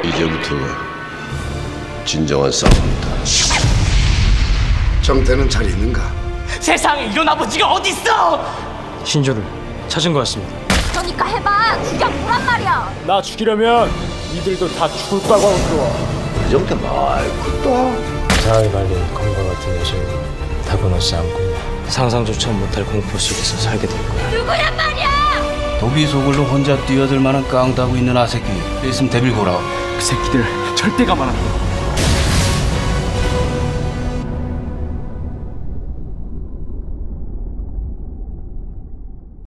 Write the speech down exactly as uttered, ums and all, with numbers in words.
이제부터 진정한 싸움이다. 정태는 잘 있는가? 세상에 이런 아버지가 어딨어! 신조를 찾은 것 같습니다. 그러니까 해봐. 죽여 보란 말이야. 나 죽이려면 이들도 다 죽을 각오하고 들어와. 그 정태 말고 또 사랑에 발린 검과 같은 여신이 타고나지 않고 상상조차 못할 공포 속에서 살게 될 거야. 누구란 말이야? 도비 소굴로 혼자 뛰어들 만한 깡다고 있는 아새끼 있으면 데빌 고라. 그 새끼들 절대 가만 안 둬.